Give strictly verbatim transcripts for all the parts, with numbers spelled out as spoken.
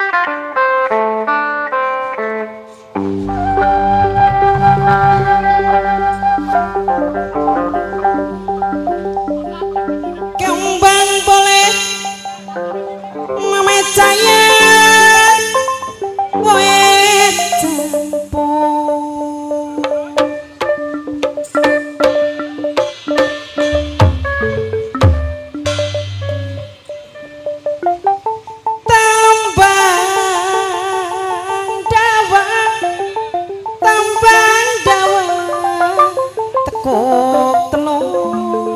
Kembang boleh memecahnya kowe tempo tambang dawa tambang dawa tekuk telur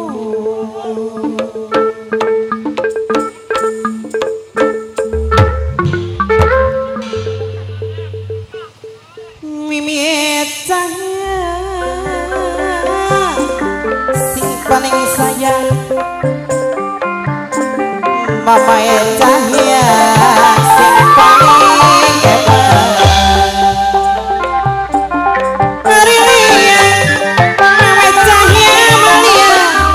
mimit cahaya sing paling sayang mama cahaya sing paling hebat Marilia mama cahaya Maria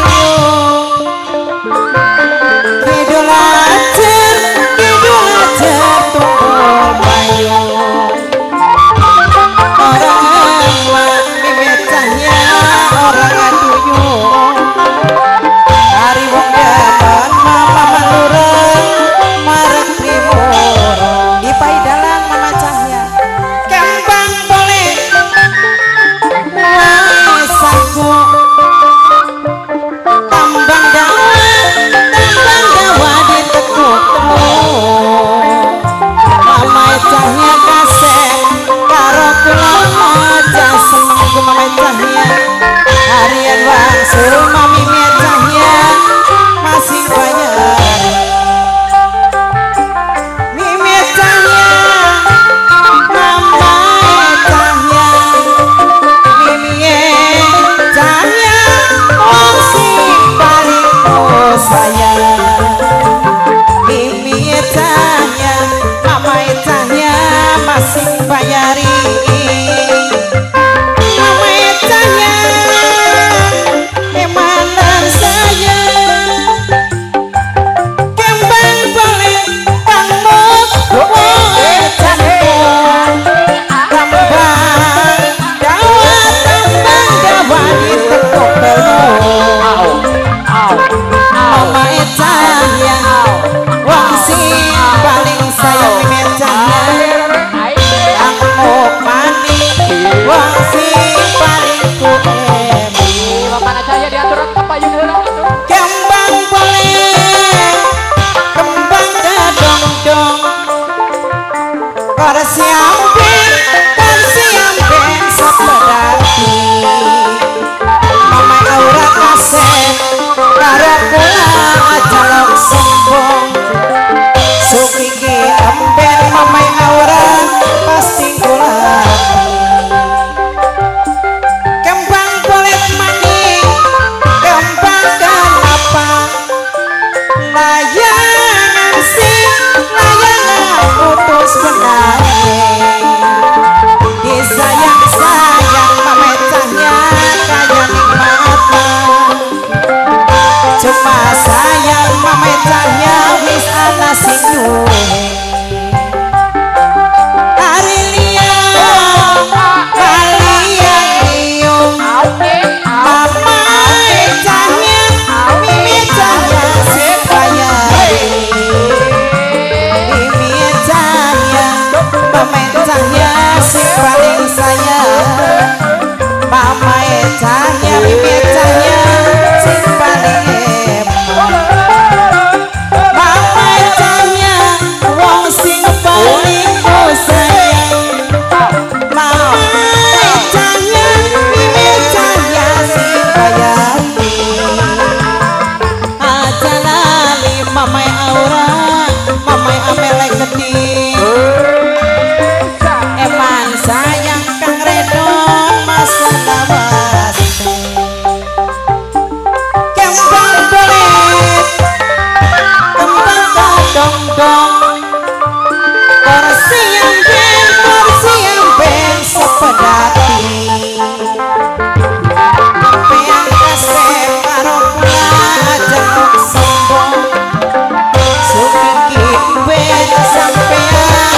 kidul ajar kidul ajar tumpul mayung orang mimit cahaya orang aduyung hari wong daman mama malureng marek timur di paidalan mama cahaya kembang boleh wasaku tambang dawa tambang dawa ditekuk telur mama cahaya kasih karo kula aja semangku mama cahaya harian wangsul mami cahaya masih bayar mimi cahaya mama cahaya mimi cahaya masih paling sayang mimi cahaya mama cahaya masih bayari mama cahaya emanan saya kembang boleh kamu boleh cantik tambang dawa tambang dawa ditekuk telur mama cahaya wong sing paling sayang mimi cahaya amuk manis wong sing paling kuem Bapak Cahaya diatur ke payung heula atuh. kembang boleh kembang gadong-dong karsiamben karsiamben sepedati mama aura kasih karo kula aja lok sombong sukiki emben mama aura pasti kula kembang boleh maning kembang kenapa layangan sing layangan putus benangnya disayang-sayang mama cahaya kaya nikmata cuma sayang mama cahaya wis ana sing duwe Arilia kalian liung mama cahaya mimi cahaya supaya mimi cahaya mama cahaya si paling sayang mama cahaya mimi cahaya si paling hebat mama cahaya wong sing paling ku sayang mama cahaya mimi cahaya si bayari aja lali mama aura mama amelek gede eman sayang kang redon mas lawas kembang boleh kembang gadong-dong korsiamben korsiamben sepedati peang kasih karo kula aja kok sombong sukiki ben sampean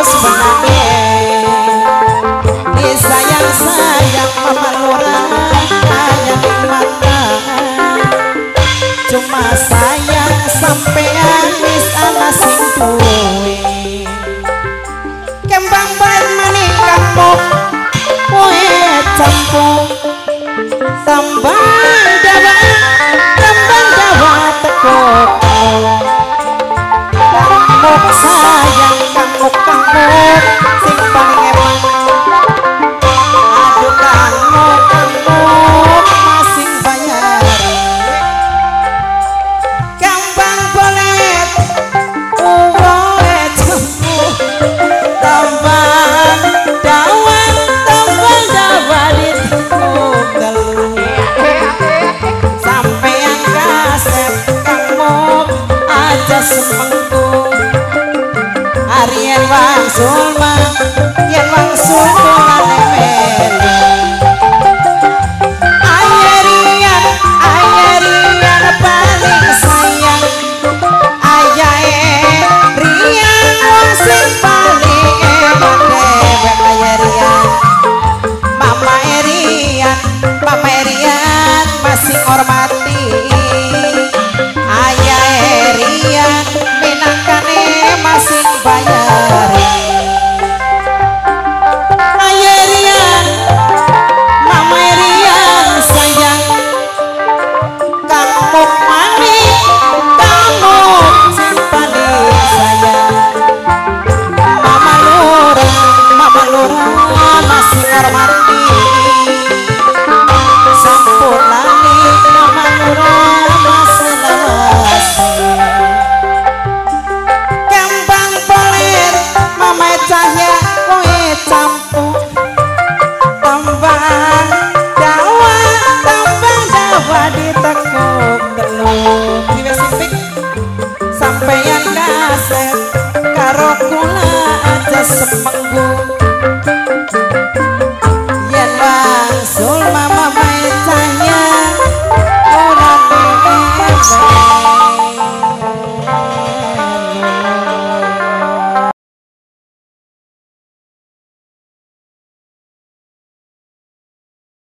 terus menangis disayang-sayang mama lurah ayang mata cuma sayang sampean wis ana sing duwe kembang baik maning kamu kowe campur tambang dawa tambang dawa tekok kamuk sayang kamuk kamuk sing paling emang aduh kamuk kamuk masing bayar kembang bolet uwoe campur tambang dawa tambang dawa ditekuk telu sampean kasep kamuk aja semengku Arien wang sulma yen wang sulma meli ayerian ayerian paling sayang ayae rian wang sing paling emang dewek ayerian mama erian mama erian masih hormati ayae rian minangkane masih bayar ayerian mama erian sayang kamu manis kamu sing paling sayang mama lurah mama lurah masih hormati sampurnani mama lurah masih lawasi kembang poler mama cahya kowe campur tambang dawa tambang dawa ditekuk